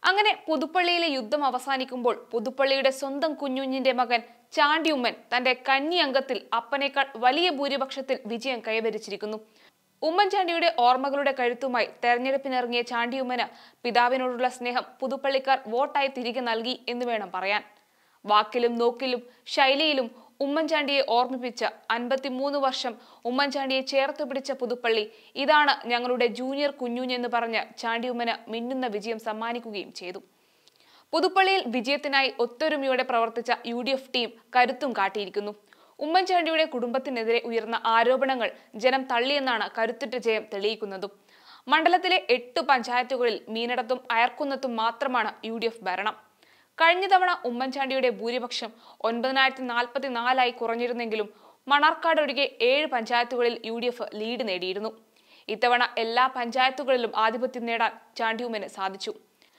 അങ്ങനെ പുതുപ്പള്ളിയിലെ യുദ്ധം അവസാനിക്കുമ്പോൾ പുതുപ്പള്ളിയുടെ സ്വന്തം കുഞ്ഞുഞ്ഞിന്റെ മകൻ ചാണ്ടിയുമ്മൻ തന്റെ കന്നി അംഗത്തിൽ അപ്പനേക്കാൾ വലിയ ഭൂരിപക്ഷത്തിൽ വിജയം കൈവരിച്ചിരിക്കുന്നു. ഉമ്മൻചാണ്ടിയുടെ ഓർമ്മകളുടെ കഴുത്തുമായി തെരഞ്ഞെടുപ്പിനിറങ്ങിയ ചാണ്ടിയുമ്മന് പിതാവിനോടുള്ള സ്നേഹം പുതുപ്പള്ളിക്കാർ വോട്ടായി തിരികെ നൽകി എന്ന് വേണം പറയാൻ. വാക്കിലും നോക്കിലും ശൈലിയിലും ഉമ്മൻചാണ്ടിയെ ഓർമ്മിപ്പിച്ച 53 വർഷം ഉമ്മൻചാണ്ടിയെ ചേർത്ത് പിടിച്ച പുതുപ്പള്ളി ഇതാണ് ഞങ്ങളുടെ ജൂനിയർ കുഞ്ഞുഞ്ഞെന്ന് പറഞ്ഞ് ചാണ്ടിയുമ്മന് മിന്നുന്ന വിജയം സമ്മാനിക്കുകയും ചെയ്തു. പുതുപ്പള്ളിയിൽ വിജയത്തിനായി ഒത്തൊരുമയോടെ പ്രവർത്തിച്ച UDF ടീം കരുത്തും കാട്ടിയിരിക്കുന്നു. ഉമ്മൻചാണ്ടിയുടെ കുടുംബത്തിനെതിരെ ഉയർന്ന ആരോപണങ്ങൾ ജനം തള്ളിയെന്നാണ് കരുത്തുറ്റ ജയം തെളിയിക്കുന്നതും. മണ്ഡലത്തിലെ 8 പഞ്ചായത്തുകളിൽ മീനടത്തും അയർക്കുന്നത്തും മാത്രമാണ് UDF ഭരണം. കഴിഞ്ഞ തവണ ഉമ്മൻചാണ്ടിയുടെ ഭൂരിപക്ഷം 9044 കുറഞ്ഞിരുന്നെങ്കിലും മണർക്കാട് ഒഴികെ 7 പഞ്ചായത്തുകളിൽ UDF ലീഡ് നേടിയിരുന്നു. ഇത്തവണ എല്ലാ പഞ്ചായത്തുകളിലും ആധിപത്യം നേടാൻ ചാണ്ടിയുമ്മന് സാധിച്ചു.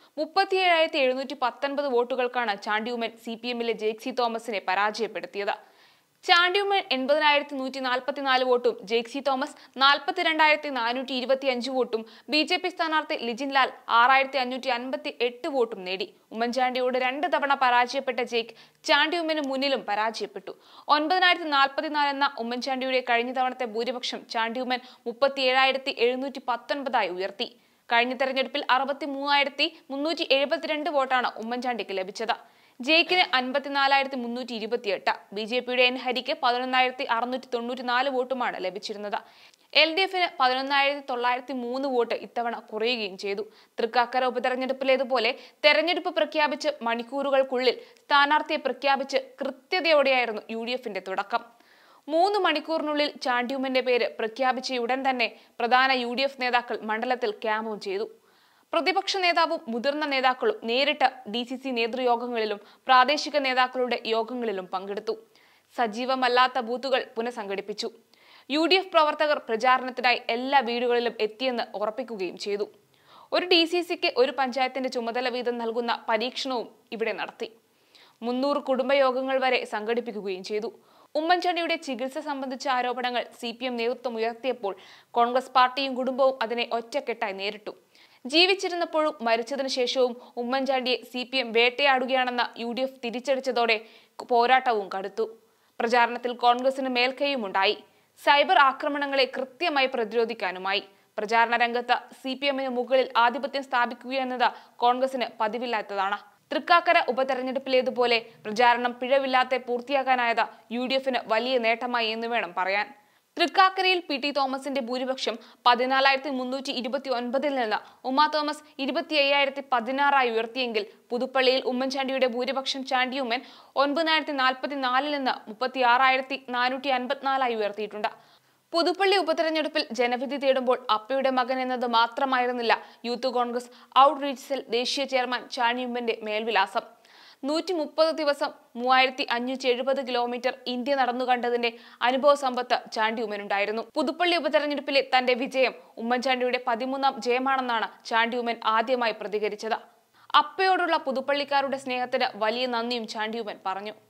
37,719 വോട്ടുകൾക്കാണ് ചാണ്ടിയുമ്മൻ CPM-ലെ ജേക്സി തോമസിനെ പരാജയപ്പെടുത്തിയത്. ചാണ്ടിയുമ്മൻ 80,144 വോട്ടും ജേക്സി തോമസ് 42,425 വോട്ടും BJP സ്ഥാനാർത്ഥി ലിജിൻ ലാൽ 6,558 വോട്ടും നേടി. ഉമ്മൻചാണ്ടിയോട് 2 തവണ പരാജയപ്പെട്ട ജേക്ക് ചാണ്ടിയുമ്മന് മുന്നിലും പരാജയപ്പെട്ടു. 9,044 എന്ന ഉമ്മൻചാണ്ടിയുടെ കഴിഞ്ഞ തവണത്തെ ഭൂരിപക്ഷം ചാണ്ടിയുമ്മൻ 37,719 ഉയർത്തി. കഴിഞ്ഞ തെരഞ്ഞെടുപ്പിൽ 63,372 വോട്ടാണ് ഉമ്മൻചാണ്ടിക്ക് ലഭിച്ചത്. ജയിക്കിന് 54,328, BJP-യുടെ N ഹരിക്ക് 11,694 വോട്ടുമാണ് ലഭിച്ചിരുന്നത്. LDF-ന് 11,903 വോട്ട് ഇത്തവണ കുറയുകയും ചെയ്തു. തൃക്കാക്കര ഉപതെരഞ്ഞെടുപ്പിലേതുപോലെ തെരഞ്ഞെടുപ്പ് പ്രഖ്യാപിച്ച് മണിക്കൂറുകൾക്കുള്ളിൽ സ്ഥാനാർത്ഥിയെ പ്രഖ്യാപിച്ച് കൃത്യതയോടെയായിരുന്നു UDF-ന്റെ തുടക്കം. 3 മണിക്കൂറിനുള്ളിൽ ചാണ്ടിയുമ്മന്റെ പേര് പ്രഖ്യാപിച്ചയുടൻ തന്നെ പ്രധാന UDF നേതാക്കൾ മണ്ഡലത്തിൽ ക്യാമ്പും ചെയ്തു. പ്രതിപക്ഷ നേതാവും മുതിർന്ന നേതാക്കളും നേരിട്ട് DCC നേതൃയോഗങ്ങളിലും പ്രാദേശിക നേതാക്കളുടെ യോഗങ്ങളിലും പങ്കെടുത്തു. സജീവമല്ലാത്ത ബൂത്തുകൾ പുനഃസംഘടിപ്പിച്ചു. UDF പ്രവർത്തകർ പ്രചാരണത്തിനായി എല്ലാ വീടുകളിലും എത്തിയെന്ന് ഉറപ്പിക്കുകയും ചെയ്തു. ഒരു DCCക്ക് ഒരു പഞ്ചായത്തിന്റെ ചുമതല വീതം നൽകുന്ന പരീക്ഷണവും ഇവിടെ നടത്തി. 300 കുടുംബയോഗങ്ങൾ വരെ സംഘടിപ്പിക്കുകയും ചെയ്തു. ഉമ്മൻചാണ്ടിയുടെ ചികിത്സ സംബന്ധിച്ച ആരോപണങ്ങൾ CPM നേതൃത്വം ഉയർത്തിയപ്പോൾ കോൺഗ്രസ് പാർട്ടിയും കുടുംബവും അതിനെ ഒറ്റക്കെട്ടായി നേരിട്ടു. ജീവിച്ചിരുന്നപ്പോഴും മരിച്ചതിനു ശേഷവും ഉമ്മൻചാണ്ടിയെ CPM വേട്ടയാടുകയാണെന്ന UDF തിരിച്ചടിച്ചതോടെ പോരാട്ടവും കടുത്തു. പ്രചാരണത്തിൽ കോൺഗ്രസിന് മേൽക്കൈയുമുണ്ടായി. സൈബർ ആക്രമണങ്ങളെ കൃത്യമായി പ്രതിരോധിക്കാനുമായി. പ്രചാരണ രംഗത്ത് CPM-ന് മുകളിൽ ആധിപത്യം സ്ഥാപിക്കുകയെന്നത് കോൺഗ്രസിന് പതിവില്ലാത്തതാണ്. തൃക്കാക്കര ഉപതെരഞ്ഞെടുപ്പിലേതുപോലെ പ്രചാരണം പിഴവില്ലാതെ പൂർത്തിയാക്കാനായത് UDF-ന് വലിയ നേട്ടമായി എന്ന് വേണം പറയാൻ. തൃക്കാക്കരയിൽ PT തോമസിന്റെ ഭൂരിപക്ഷം 14,329 നിന്ന് ഉമാ തോമസ് 25,016 ഉയർത്തിയെങ്കിൽ പുതുപ്പള്ളിയിൽ ഉമ്മൻചാണ്ടിയുടെ ഭൂരിപക്ഷം ചാണ്ടിയുമ്മൻ 9,044 നിന്ന് 36,454 ഉയർത്തിയിട്ടുണ്ട്. പുതുപ്പള്ളി ഉപതെരഞ്ഞെടുപ്പിൽ ജനവിധി തേടുമ്പോൾ അപ്പയുടെ മകൻ എന്നത് മാത്രമായിരുന്നില്ല യൂത്ത് കോൺഗ്രസ് ഔട്ട്റീച്ച് സെൽ ദേശീയ ചെയർമാൻ ചാണ്ടിയുമ്മന്റെ മേൽവിലാസം. 130 ദിവസം 3,570 കിലോമീറ്റർ ഇന്ത്യ നടന്നു കണ്ടതിന്റെ അനുഭവ സമ്പത്ത് ചാണ്ടിയുമ്മനുണ്ടായിരുന്നു. പുതുപ്പള്ളി ഉപതെരഞ്ഞെടുപ്പിലെ തന്റെ വിജയം ഉമ്മൻചാണ്ടിയുടെ 13ാം ജയമാണെന്നാണ് ചാണ്ടിയുമ്മൻ ആദ്യമായി പ്രതികരിച്ചത്. അപ്പയോടുള്ള പുതുപ്പള്ളിക്കാരുടെ സ്നേഹത്തിന് വലിയ നന്ദിയും ചാണ്ടിയുമ്മൻ പറഞ്ഞു.